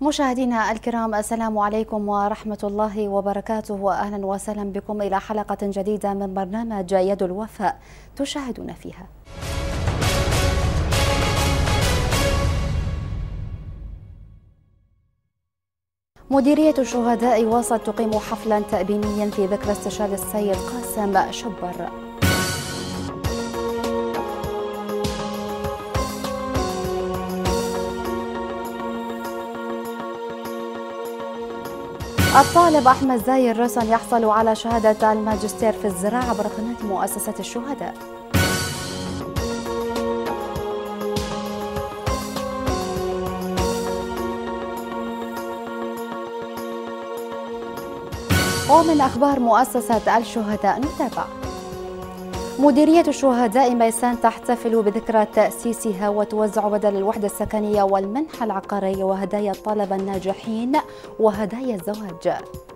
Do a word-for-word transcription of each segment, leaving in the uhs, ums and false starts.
مشاهدينا الكرام، السلام عليكم ورحمة الله وبركاته، وأهلا وسهلا بكم إلى حلقة جديدة من برنامج يد الوفاء تشاهدون فيها. مديرية الشهداء وصل تقيم حفلا تأبينيا في ذكرى استشهاد السيد قاسم شبر. الطالب أحمد زاير رسن يحصل على شهادة الماجستير في الزراعة عبر قناة مؤسسة الشهداء. ومن أخبار مؤسسة الشهداء نتابع: مديرية الشهداء ميسان تحتفل بذكرى تأسيسها وتوزع بدل الوحدة السكنية والمنحة العقارية وهدايا الطلبة الناجحين وهدايا الزواج.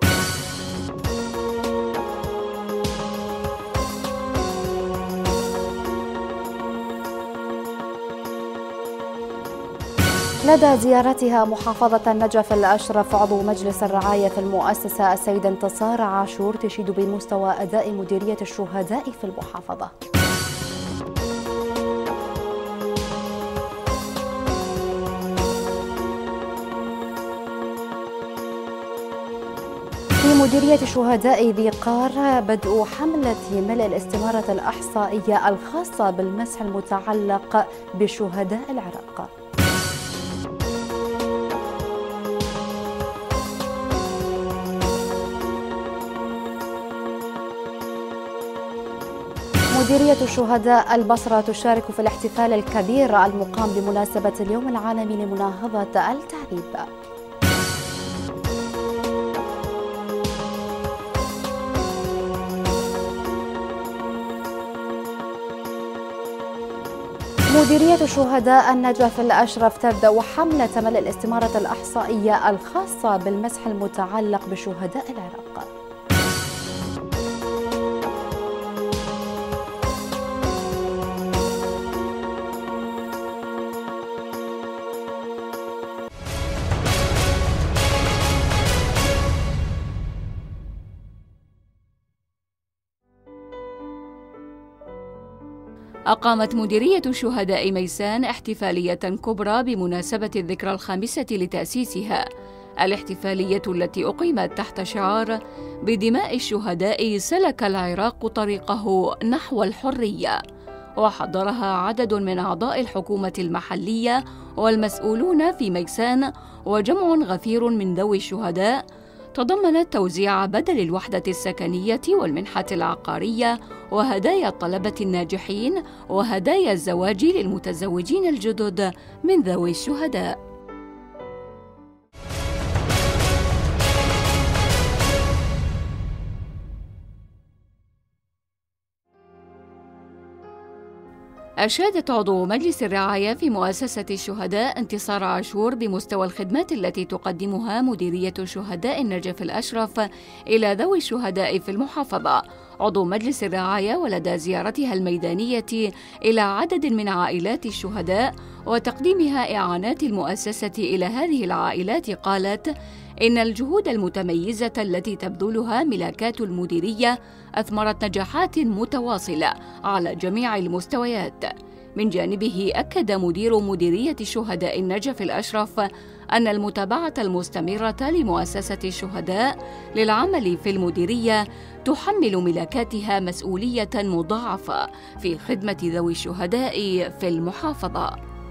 لدى زيارتها محافظة النجف الأشرف، عضو مجلس الرعاية في المؤسسة السيدة انتصار عاشور تشيد بمستوى أداء مديرية الشهداء في المحافظة. في مديرية الشهداء ذي قار بدء حملة ملء الاستمارة الإحصائية الخاصة بالمسح المتعلق بشهداء العراق. مديرية الشهداء البصرة تشارك في الاحتفال الكبير المقام بمناسبة اليوم العالمي لمناهضة التعذيب. مديرية الشهداء النجف الأشرف تبدأ حملة ملء الاستمارة الإحصائية الخاصة بالمسح المتعلق بشهداء العراق. أقامت مديرية الشهداء ميسان احتفالية كبرى بمناسبة الذكرى الخامسة لتأسيسها. الاحتفالية التي أقيمت تحت شعار بدماء الشهداء سلك العراق طريقه نحو الحرية، وحضرها عدد من أعضاء الحكومة المحلية والمسؤولون في ميسان وجمع غفير من ذوي الشهداء، تضمنت توزيع بدل الوحدة السكنية والمنحة العقارية وهدايا الطلبة الناجحين وهدايا الزواج للمتزوجين الجدد من ذوي الشهداء. أشادت عضو مجلس الرعاية في مؤسسة الشهداء انتصار عاشور بمستوى الخدمات التي تقدمها مديرية شهداء النجف الأشرف إلى ذوي الشهداء في المحافظة. عضو مجلس الرعاية ولدى زيارتها الميدانية إلى عدد من عائلات الشهداء وتقديمها إعانات المؤسسة إلى هذه العائلات قالت إن الجهود المتميزة التي تبذلها ملاكات المديرية أثمرت نجاحات متواصلة على جميع المستويات. من جانبه أكد مدير مديرية الشهداء النجف الأشرف أن المتابعة المستمرة لمؤسسة الشهداء للعمل في المديرية تحمل ملاكاتها مسؤولية مضاعفة في خدمة ذوي الشهداء في المحافظة.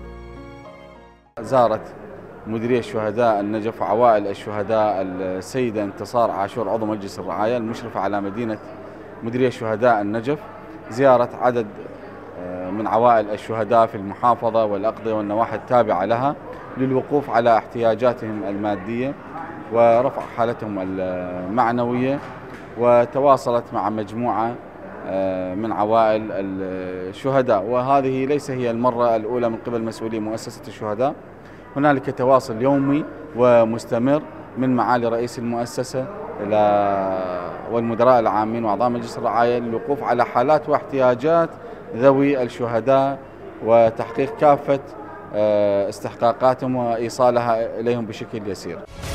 زارت مديرية الشهداء النجف وعوائل الشهداء السيدة انتصار عاشور عضو مجلس الرعاية المشرفة على مدينة مديرية الشهداء النجف زيارة عدد من عوائل الشهداء في المحافظة والأقضية والنواحي التابعة لها للوقوف على احتياجاتهم المادية ورفع حالتهم المعنوية، وتواصلت مع مجموعة من عوائل الشهداء، وهذه ليس هي المرة الأولى من قبل مسؤولي مؤسسة الشهداء. هنالك تواصل يومي ومستمر من معالي رئيس المؤسسة إلى والمدراء العامين وأعضاء مجلس الرعاية للوقوف على حالات واحتياجات ذوي الشهداء وتحقيق كافة استحقاقاتهم وإيصالها إليهم بشكل يسير.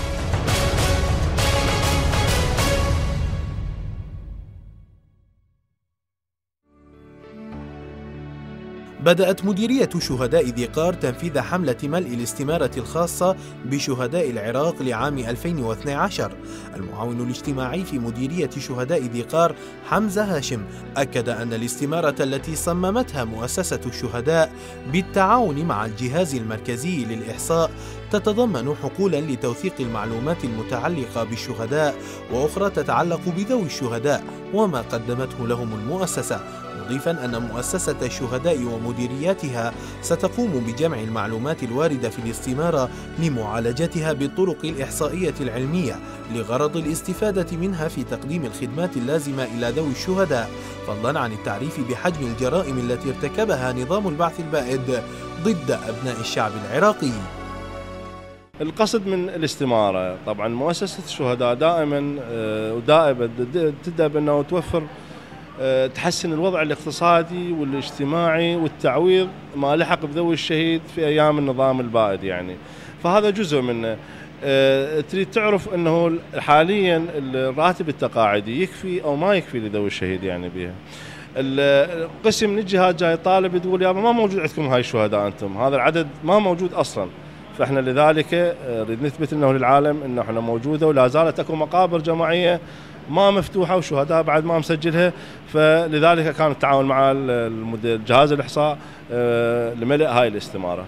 بدأت مديرية شهداء ذي قار تنفيذ حملة ملء الاستمارة الخاصة بشهداء العراق لعام ألفين واثني عشر. المعاون الاجتماعي في مديرية شهداء ذي قار حمزة هاشم أكد أن الاستمارة التي صممتها مؤسسة الشهداء بالتعاون مع الجهاز المركزي للإحصاء تتضمن حقولا لتوثيق المعلومات المتعلقة بالشهداء وأخرى تتعلق بذوي الشهداء وما قدمته لهم المؤسسة، مضيفا أن مؤسسة الشهداء ومديرياتها ستقوم بجمع المعلومات الواردة في الاستمارة لمعالجتها بالطرق الإحصائية العلمية لغرض الاستفادة منها في تقديم الخدمات اللازمة إلى ذوي الشهداء، فضلا عن التعريف بحجم الجرائم التي ارتكبها نظام البعث البائد ضد أبناء الشعب العراقي. القصد من الاستمارة طبعا مؤسسة الشهداء دائما ودائما تبدأ بأنه توفر تحسن الوضع الاقتصادي والاجتماعي والتعويض ما لحق بذوي الشهيد في أيام النظام البائد يعني، فهذا جزء منه. تريد تعرف أنه حاليا الراتب التقاعدي يكفي أو ما يكفي لذوي الشهيد يعني بها. القسم من الجهات جاي طالب تقول يا ما موجود عندكم هاي الشهداء أنتم، هذا العدد ما موجود أصلا، فإحنا لذلك نريد نثبت أنه للعالم أنه إحنا موجودة ولا زالت أكو مقابر جماعية ما مفتوحة وشهداء بعد ما مسجلها، فلذلك كان التعاون مع الجهاز الإحصاء لملء هاي الاستمارة.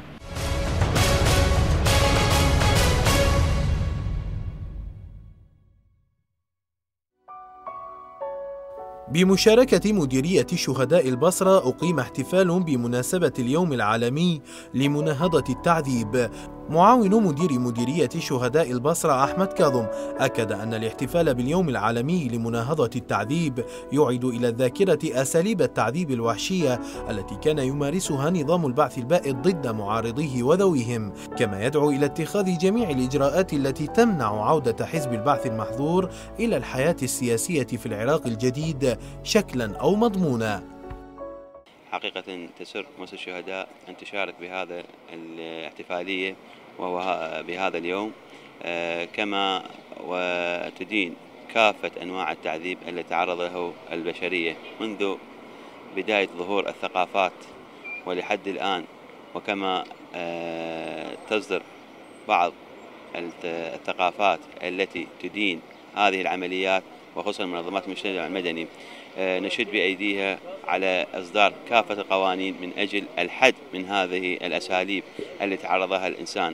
بمشاركة مديرية شهداء البصرة أقيم احتفال بمناسبة اليوم العالمي لمناهضة التعذيب. معاون مدير مديرية شهداء البصرة أحمد كاظم أكد أن الاحتفال باليوم العالمي لمناهضة التعذيب يعيد إلى الذاكرة أساليب التعذيب الوحشية التي كان يمارسها نظام البعث البائد ضد معارضيه وذويهم، كما يدعو إلى اتخاذ جميع الإجراءات التي تمنع عودة حزب البعث المحظور إلى الحياة السياسية في العراق الجديد شكلا أو مضمونا. حقيقة تسر مؤسسة الشهداء أن تشارك بهذا الاحتفالية وهو بهذا اليوم، كما وتدين كافة أنواع التعذيب التي تعرض له البشرية منذ بداية ظهور الثقافات ولحد الآن، وكما تصدر بعض الثقافات التي تدين هذه العمليات وخصوصا منظمات المجتمع المدني نشد بأيديها على إصدار كافة القوانين من أجل الحد من هذه الأساليب التي تعرضها الإنسان.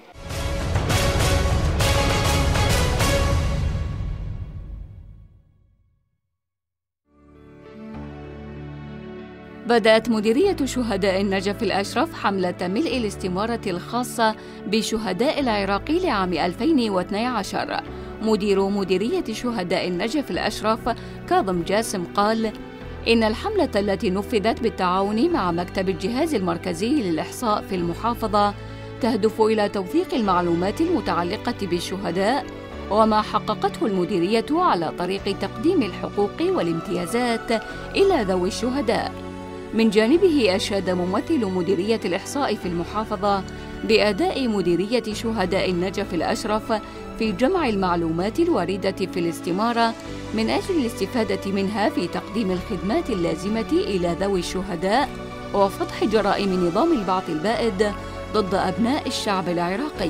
بدأت مديرية شهداء النجف الأشرف حملة ملء الاستمارة الخاصة بشهداء العراق لعام ألفين واثني عشر. مدير مديرية شهداء النجف الأشرف كاظم جاسم قال إن الحملة التي نفذت بالتعاون مع مكتب الجهاز المركزي للإحصاء في المحافظة تهدف إلى توثيق المعلومات المتعلقة بالشهداء وما حققته المديرية على طريق تقديم الحقوق والامتيازات إلى ذوي الشهداء. من جانبه أشاد ممثل مديرية الإحصاء في المحافظة بأداء مديرية شهداء النجف الأشرف في جمع المعلومات الواردة في الاستمارة من أجل الاستفادة منها في تقديم الخدمات اللازمة إلى ذوي الشهداء وفتح جرائم نظام البعث البائد ضد أبناء الشعب العراقي.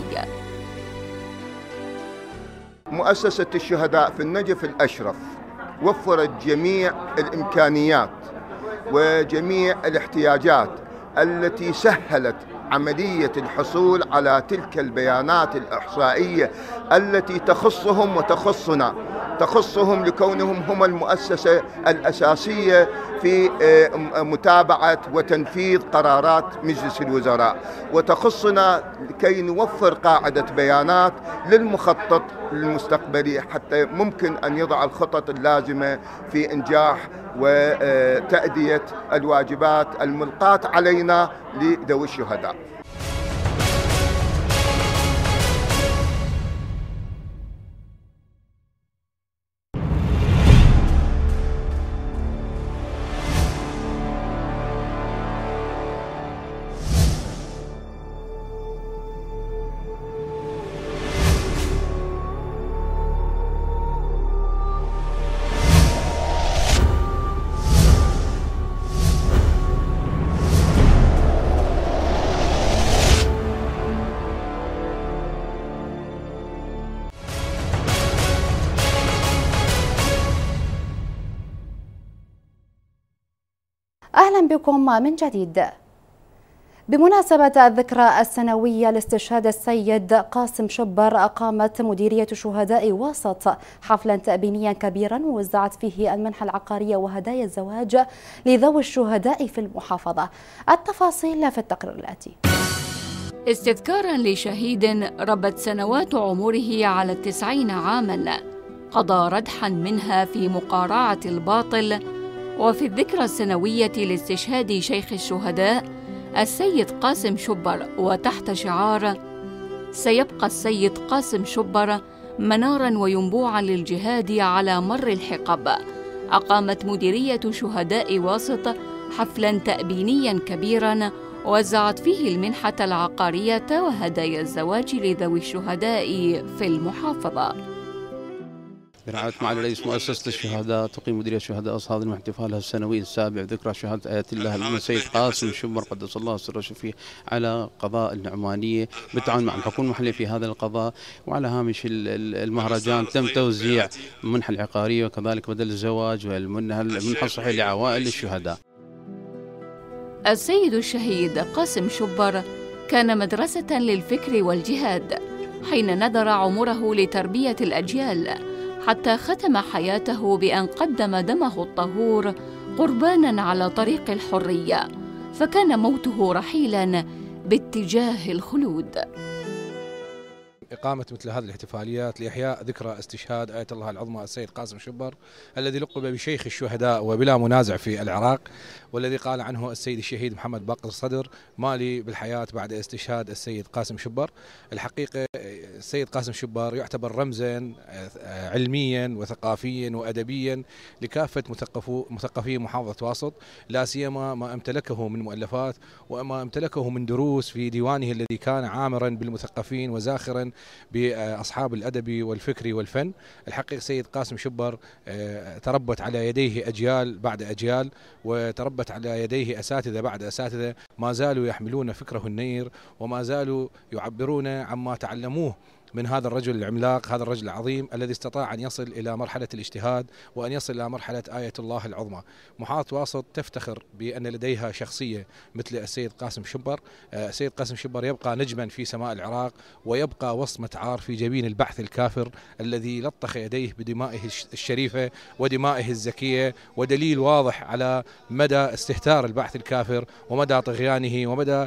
مؤسسة الشهداء في النجف الأشرف وفرت جميع الإمكانيات وجميع الاحتياجات التي سهلت عملية الحصول على تلك البيانات الإحصائية التي تخصهم وتخصنا، تخصهم لكونهم هم المؤسسة الأساسية في متابعة وتنفيذ قرارات مجلس الوزراء، وتخصنا لكي نوفر قاعدة بيانات للمخطط المستقبلي حتى ممكن أن يضع الخطط اللازمة في إنجاح وتأدية الواجبات الملقاة علينا لذوي الشهداء. أهلا بكم من جديد. بمناسبة الذكرى السنوية لاستشهاد السيد قاسم شبر، أقامت مديرية شهداء واسط حفلا تأبينيا كبيرا ووزعت فيه المنحة العقارية وهدايا الزواج لذوي الشهداء في المحافظة. التفاصيل في التقرير الآتي. استذكارا لشهيد ربت سنوات عمره على التسعين عاما، قضى ردحا منها في مقارعة الباطل، وفي الذكرى السنوية لاستشهاد شيخ الشهداء السيد قاسم شبر، وتحت شعار سيبقى السيد قاسم شبر مناراً وينبوعاً للجهاد على مر الحقب، أقامت مديرية شهداء واسط حفلاً تأبينياً كبيراً وزعت فيه المنحة العقارية وهدايا الزواج لذوي الشهداء في المحافظة. برعاية معالي رئيس مؤسسة الشهداء تقيم مديرية شهداء أصهاد احتفالها السنوي السابع ذكرى شهادة آيات الله العظيم السيد قاسم شبر قدس الله سره الشريف على قضاء النعمانية بالتعاون مع الحكومة المحلية في هذا القضاء. وعلى هامش المهرجان تم توزيع المنحة العقارية وكذلك بدل الزواج والمنحة الصحية لعوائل الشهداء. السيد الشهيد قاسم شبر كان مدرسة للفكر والجهاد، حين نذر عمره لتربية الأجيال، حتى ختم حياته بأن قدم دمه الطهور قرباناً على طريق الحرية، فكان موته رحيلاً باتجاه الخلود. إقامة مثل هذه الاحتفاليات لإحياء ذكرى استشهاد آية الله العظمى السيد قاسم شبر الذي لقب بشيخ الشهداء وبلا منازع في العراق، والذي قال عنه السيد الشهيد محمد باقر الصدر: ما لي بالحياة بعد استشهاد السيد قاسم شبر. الحقيقة السيد قاسم شبر يعتبر رمزا علميا وثقافيا وأدبيا لكافة مثقفي محافظة واسط، لا سيما ما امتلكه من مؤلفات وما امتلكه من دروس في ديوانه الذي كان عامرا بالمثقفين وزاخرا بأصحاب الأدب والفكر والفن. الحقيقة سيد قاسم شبر تربت على يديه أجيال بعد أجيال، وتربت على يديه أساتذة بعد أساتذة ما زالوا يحملون فكره النير وما زالوا يعبرون عما تعلموه من هذا الرجل العملاق، هذا الرجل العظيم الذي استطاع أن يصل إلى مرحلة الاجتهاد وأن يصل إلى مرحلة آية الله العظمى. محافظة واسط تفتخر بأن لديها شخصية مثل السيد قاسم شبر. السيد قاسم شبر يبقى نجما في سماء العراق، ويبقى وصمة عار في جبين البعث الكافر الذي لطخ يديه بدمائه الشريفة ودمائه الزكية، ودليل واضح على مدى استهتار البعث الكافر ومدى طغيانه ومدى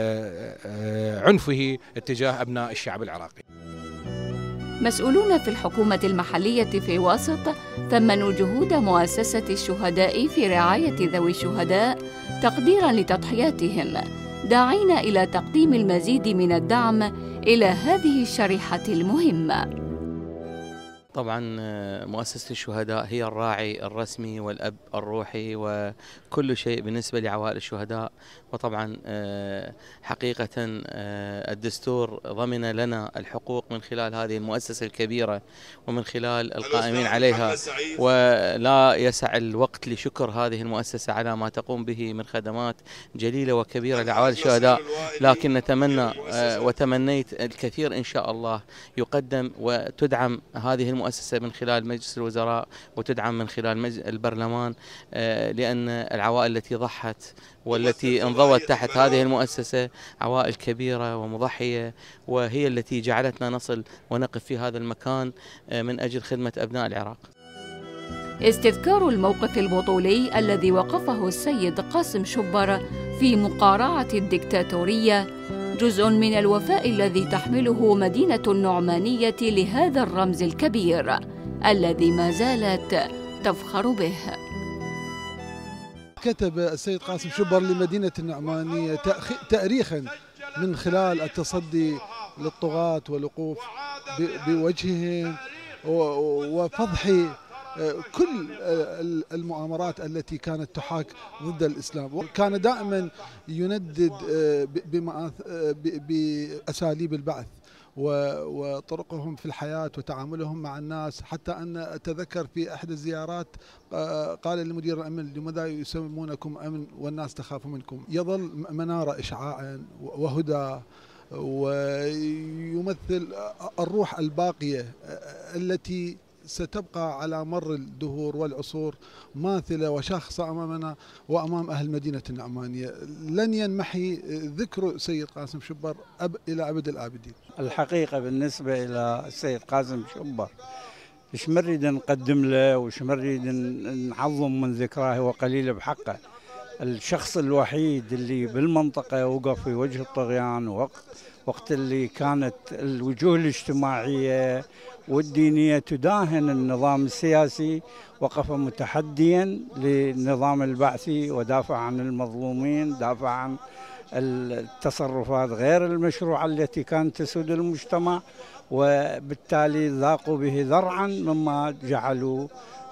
عنفه اتجاه أبناء الشعب العراقي. مسؤولون في الحكومة المحلية في واسط ثمنوا جهود مؤسسة الشهداء في رعاية ذوي الشهداء تقديراً لتضحياتهم، داعين إلى تقديم المزيد من الدعم إلى هذه الشريحة المهمة. طبعا مؤسسة الشهداء هي الراعي الرسمي والأب الروحي وكل شيء بالنسبة لعوائل الشهداء، وطبعا حقيقة الدستور ضمن لنا الحقوق من خلال هذه المؤسسة الكبيرة ومن خلال القائمين عليها، ولا يسع الوقت لشكر هذه المؤسسة على ما تقوم به من خدمات جليلة وكبيرة لعوائل الشهداء. لكن نتمنى وتمنيت الكثير إن شاء الله يقدم وتدعم هذه المؤسسة من خلال مجلس الوزراء وتدعم من خلال البرلمان، لأن العوائل التي ضحت والتي انضوت تحت هذه المؤسسة عوائل كبيرة ومضحية، وهي التي جعلتنا نصل ونقف في هذا المكان من أجل خدمة أبناء العراق. استذكار الموقف البطولي الذي وقفه السيد قاسم شبر في مقارعة الدكتاتورية جزء من الوفاء الذي تحمله مدينة النعمانية لهذا الرمز الكبير الذي ما زالت تفخر به. كتب السيد قاسم شبر لمدينة النعمانية تأريخا من خلال التصدي للطغاة والوقوف بوجههم وفضح كل المؤامرات التي كانت تحاك ضد الإسلام، وكان دائما يندد بأساليب البعث وطرقهم في الحياة وتعاملهم مع الناس، حتى أن أتذكر في أحد الزيارات قال لمدير الأمن: لماذا يسمونكم أمن والناس تخاف منكم؟ يظل منارة إشعاعا وهدى، ويمثل الروح الباقية التي ستبقى على مر الدهور والعصور ماثلة وشاخصة أمامنا وأمام أهل مدينة النعمانية. لن ينمحي ذكر السيد قاسم شبر أب إلى أبد الآبدين. الحقيقة بالنسبة إلى السيد قاسم شبر إيش مريد نقدم له وإيش مريد نعظم من ذكراه، هو قليل بحقه. الشخص الوحيد اللي بالمنطقة وقف في وجه الطغيان وقت وقت اللي كانت الوجوه الاجتماعية والدينية تداهن النظام السياسي، وقف متحديا للنظام البعثي ودافع عن المظلومين، دافع عن التصرفات غير المشروعة التي كانت تسود المجتمع، وبالتالي ذاقوا به ذرعا مما جعلوا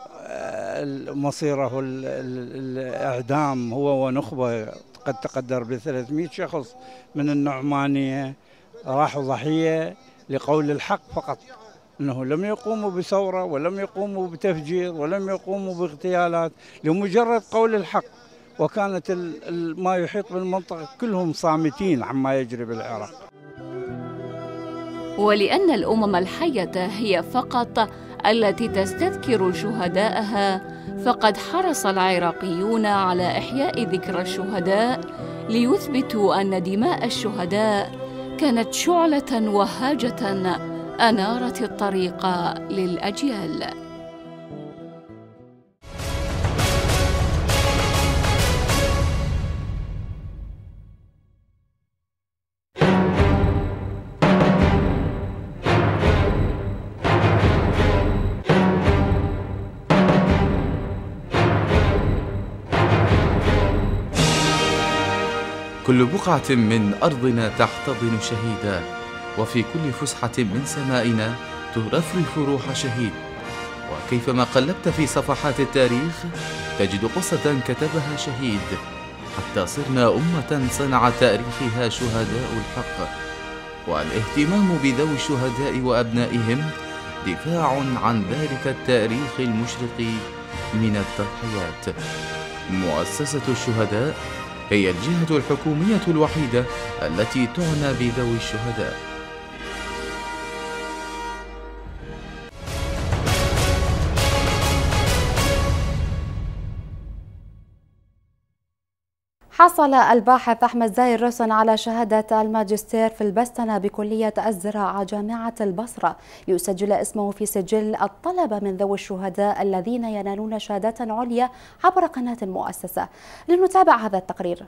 مصيره الإعدام هو ونخبة قد تقدر ب ثلاثمئة شخص من النعمانية راحوا ضحية لقول الحق فقط، أنه لم يقوموا بثورة ولم يقوموا بتفجير ولم يقوموا باغتيالات، لمجرد قول الحق. وكانت ما يحيط بالمنطقة كلهم صامتين عما يجري بالعراق. ولأن الأمم الحية هي فقط التي تستذكر شهدائها، فقد حرص العراقيون على إحياء ذكرى الشهداء ليثبتوا أن دماء الشهداء كانت شعلة وهاجة أنارت الطريق للأجيال. كل بقعة من أرضنا تحتضن شهيدا، وفي كل فسحة من سمائنا ترفرف روح شهيد. وكيفما قلبت في صفحات التاريخ تجد قصة كتبها شهيد، حتى صرنا أمة صنع تاريخها شهداء الحق. والاهتمام بذوي الشهداء وأبنائهم دفاع عن ذلك التاريخ المشرق من التضحيات. مؤسسة الشهداء هي الجهة الحكومية الوحيدة التي تعنى بذوي الشهداء. حصل الباحث أحمد زاير رسن على شهادة الماجستير في البستنة بكلية الزراعة جامعة البصرة ليسجل اسمه في سجل الطلبة من ذوي الشهداء الذين ينالون شهادات عليا عبر قناة المؤسسة. لنتابع هذا التقرير.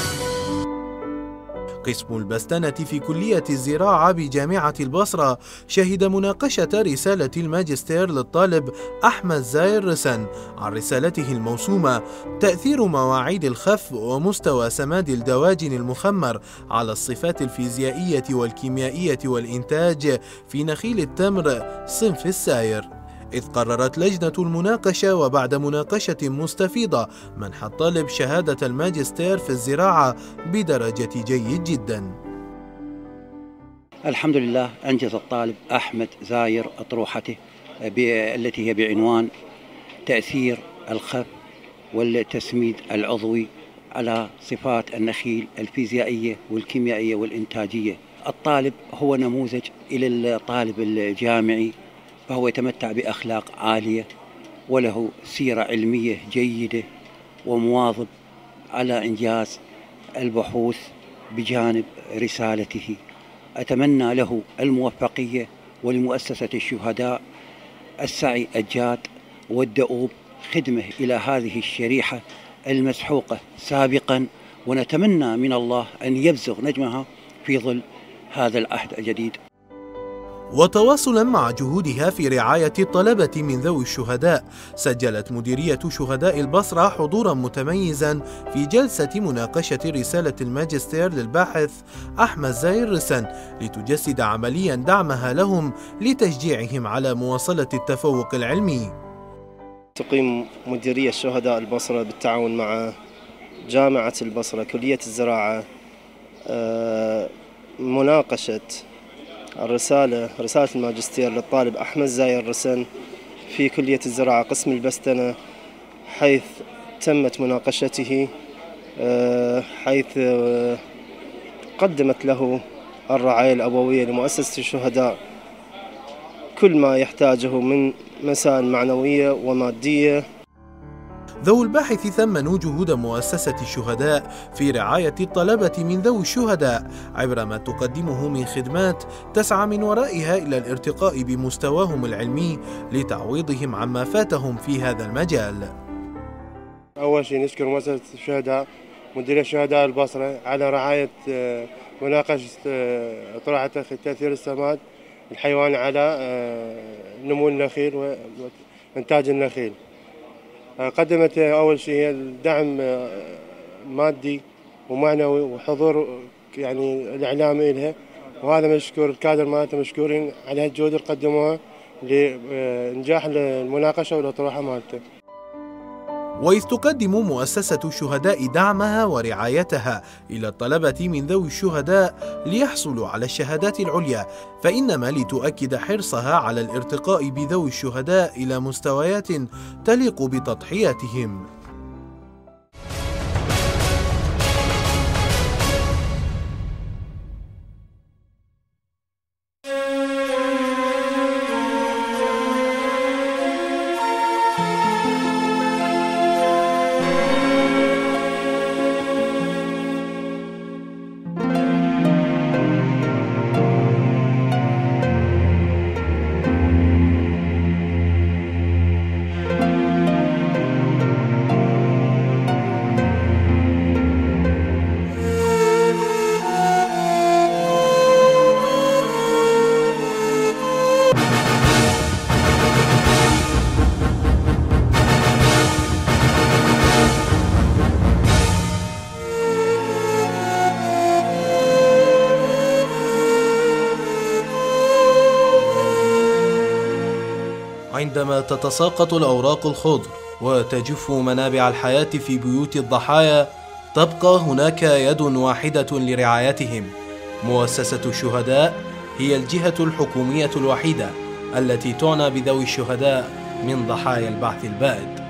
قسم البستنة في كلية الزراعة بجامعة البصرة شهد مناقشة رسالة الماجستير للطالب أحمد زاير رسن عن رسالته الموسومة تأثير مواعيد الخف ومستوى سماد الدواجن المخمر على الصفات الفيزيائية والكيميائية والإنتاج في نخيل التمر صنف الساير، إذ قررت لجنة المناقشة وبعد مناقشة مستفيضة منح الطالب شهادة الماجستير في الزراعة بدرجة جيد جدا. الحمد لله أنجز الطالب أحمد زاير أطروحته التي هي بعنوان تأثير الخف والتسميد العضوي على صفات النخيل الفيزيائية والكيميائية والإنتاجية. الطالب هو نموذج إلى الطالب الجامعي، فهو يتمتع بأخلاق عالية وله سيرة علمية جيدة ومواظب على إنجاز البحوث بجانب رسالته. أتمنى له الموفقية ولمؤسسة الشهداء السعي الجاد والدؤوب خدمة إلى هذه الشريحة المسحوقة سابقا، ونتمنى من الله أن يبزغ نجمها في ظل هذا العهد الجديد. وتواصلا مع جهودها في رعاية الطلبة من ذوي الشهداء، سجلت مديرية شهداء البصرة حضورا متميزا في جلسة مناقشة رسالة الماجستير للباحث أحمد زاير رسن لتجسد عمليا دعمها لهم لتشجيعهم على مواصلة التفوق العلمي. تقيم مديرية شهداء البصرة بالتعاون مع جامعة البصرة كلية الزراعة مناقشة الرسالة رسالة الماجستير للطالب أحمد زاير رسن في كلية الزراعة قسم البستنة، حيث تمت مناقشته حيث قدمت له الرعاية الأبوية لمؤسسة الشهداء كل ما يحتاجه من مسائل معنوية ومادية. ذوو الباحث ثمنوا جهود مؤسسة الشهداء في رعاية الطلبة من ذوي الشهداء عبر ما تقدمه من خدمات تسعى من ورائها إلى الارتقاء بمستواهم العلمي لتعويضهم عما فاتهم في هذا المجال. أول شيء نشكر مؤسسة الشهداء مديرية الشهداء البصرة على رعاية مناقشة أطروحة تأثير السماد الحيواني على نمو النخيل وإنتاج النخيل. قدمت أول شيء الدعم مادي ومعنوي وحضور يعني الإعلامي لها، وهذا مشكور الكادر مالته مشكورين على هالجهود اللي قدموها لإنجاح المناقشة والأطروحة مالته. وإذ تقدم مؤسسة الشهداء دعمها ورعايتها إلى الطلبة من ذوي الشهداء ليحصلوا على الشهادات العليا، فإنما لتؤكد حرصها على الارتقاء بذوي الشهداء إلى مستويات تليق بتضحياتهم. عندما تتساقط الأوراق الخضر وتجف منابع الحياة في بيوت الضحايا، تبقى هناك يد واحدة لرعايتهم. مؤسسة الشهداء هي الجهة الحكومية الوحيدة التي تعنى بذوي الشهداء من ضحايا البعث البائد.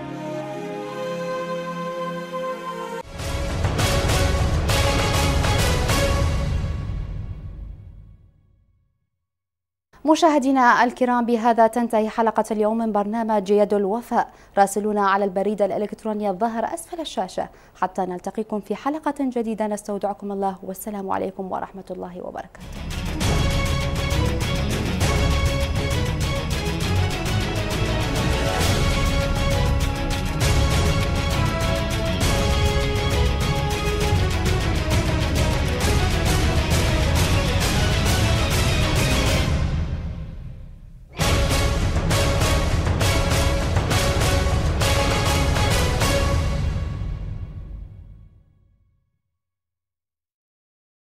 مشاهدينا الكرام، بهذا تنتهي حلقة اليوم من برنامج يد الوفاء. راسلونا على البريد الإلكتروني الظاهر أسفل الشاشة. حتى نلتقيكم في حلقة جديدة، نستودعكم الله والسلام عليكم ورحمة الله وبركاته.